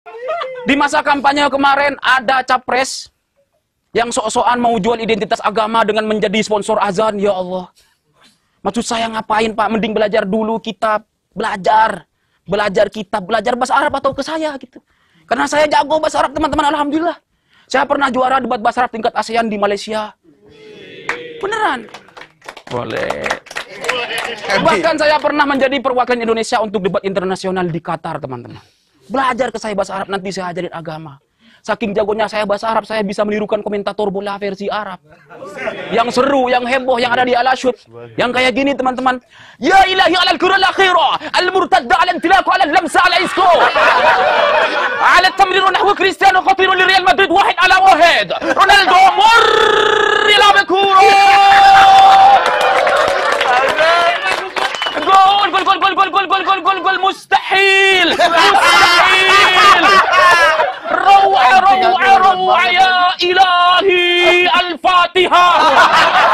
Di masa kampanye kemarin ada capres yang sok-sokan mau jual identitas agama dengan menjadi sponsor azan. Ya Allah. Maksud saya ngapain Pak? Mending belajar dulu kitab. Belajar kitab. Belajar bahasa Arab atau ke saya gitu. Karena saya jago bahasa Arab teman-teman. Alhamdulillah. Saya pernah juara debat bahasa Arab tingkat ASEAN di Malaysia. Beneran. Boleh. Bahkan saya pernah menjadi perwakilan Indonesia untuk debat internasional di Qatar teman-teman. Belajar ke saya bahasa Arab, nanti saya ajarin agama. Saking jagonya saya bahasa Arab, saya bisa menirukan komentator bola versi Arab. Yang seru, yang heboh, yang ada di Al-Asyud. Yang kayak gini teman-teman. Ya ilahi alal kurul akhirah, al-murtadda al-intilaku al-lamsa al-isko. Ala tamriru nahwu Cristiano khatiru li Real Madrid wahid ala wahid. Ronaldo murri la bekuro. Gol mustahil. Rawa ya ilahi al-Fatihah.